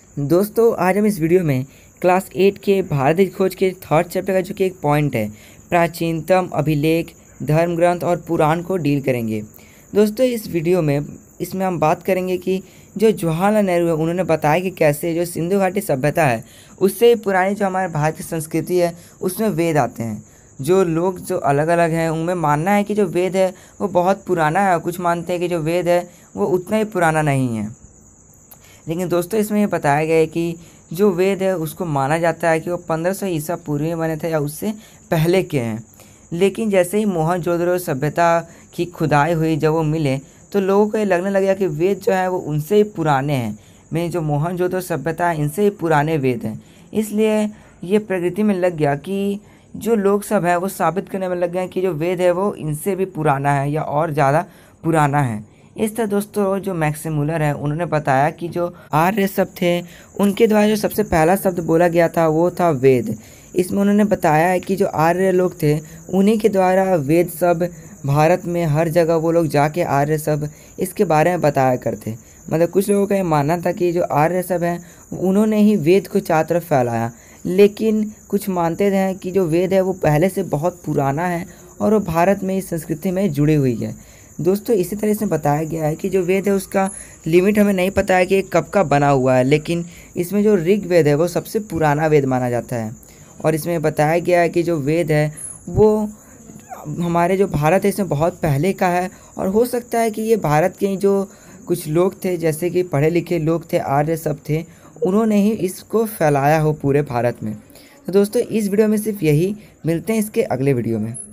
दोस्तों आज हम इस वीडियो में क्लास 8 के भारत खोज के थर्ड चैप्टर का जो कि एक पॉइंट है प्राचीनतम अभिलेख, धर्म ग्रंथ और पुराण को डील करेंगे। दोस्तों इस वीडियो में इसमें हम बात करेंगे कि जो जवाहरलाल नेहरू है उन्होंने बताया कि कैसे जो सिंधु घाटी सभ्यता है उससे पुरानी जो हमारे भारत की संस्कृति है उसमें वेद आते हैं। जो लोग जो अलग अलग हैं उनमें मानना है कि जो वेद है वो बहुत पुराना है, कुछ मानते हैं कि जो वेद है वो उतना ही पुराना नहीं है। लेकिन दोस्तों इसमें ये बताया गया है कि जो वेद है उसको माना जाता है कि वो 1500 ईसा पूर्व में बने थे या उससे पहले के हैं। लेकिन जैसे ही मोहनजोदड़ो सभ्यता की खुदाई हुई, जब वो मिले तो लोगों को ये लगने लगा कि वेद जो है वो उनसे ही पुराने हैं। में जो मोहनजोदड़ो सभ्यता है इनसे ही पुराने वेद हैं। इसलिए ये प्रकृति में लग गया कि जो लोग सब हैं वो साबित करने में लग गए कि जो वेद है वो इनसे भी पुराना है या और ज़्यादा पुराना है। इस तरह दोस्तों जो मैक्सिमुलर है उन्होंने बताया कि जो आर्य शब्द थे उनके द्वारा जो सबसे पहला शब्द बोला गया था वो था वेद। इसमें उन्होंने बताया है कि जो आर्य लोग थे उन्हीं के द्वारा वेद सब भारत में हर जगह वो लोग जाके आर्य सब इसके बारे में बताया करते। मतलब कुछ लोगों का ये मानना था कि जो आर्य सब हैं उन्होंने ही वेद को चारों तरफ फैलाया। लेकिन कुछ मानते हैं कि जो वेद है वो पहले से बहुत पुराना है और वो भारत में इस संस्कृति में जुड़ी हुई है। दोस्तों इसी तरह से बताया गया है कि जो वेद है उसका लिमिट हमें नहीं पता है कि ये कब का बना हुआ है, लेकिन इसमें जो ऋग्वेद है वो सबसे पुराना वेद माना जाता है। और इसमें बताया गया है कि जो वेद है वो हमारे जो भारत है इसमें बहुत पहले का है। और हो सकता है कि ये भारत के जो कुछ लोग थे जैसे कि पढ़े लिखे लोग थे, आर्य सब थे, उन्होंने ही इसको फैलाया हो पूरे भारत में। तो दोस्तों इस वीडियो में सिर्फ यही, मिलते हैं इसके अगले वीडियो में।